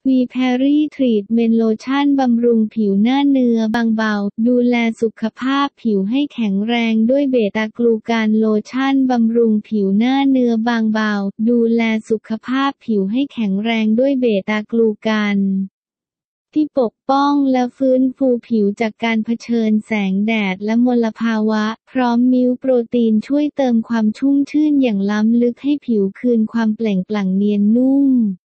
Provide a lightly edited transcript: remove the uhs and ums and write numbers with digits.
วีแพรรี่ทรีทเมนต์โลชั่นบำรุงผิวหน้าเนื้อบางเบาดูแลสุขภาพผิวให้แข็งแรงด้วยเบต้ากลูแคนโลชั่นบำรุงผิวหน้าเนื้อบางเบาดูแลสุขภาพผิวให้แข็งแรงด้วยเบต้ากลูแคนที่ปกป้องและฟื้นฟูผิวจากการเผชิญแสงแดดและมลภาวะพร้อมมิลค์โปรตีนช่วยเติมความชุ่มชื่นอย่างล้ำลึกให้ผิวคืนความเปล่งปลั่งเนียนนุ่ม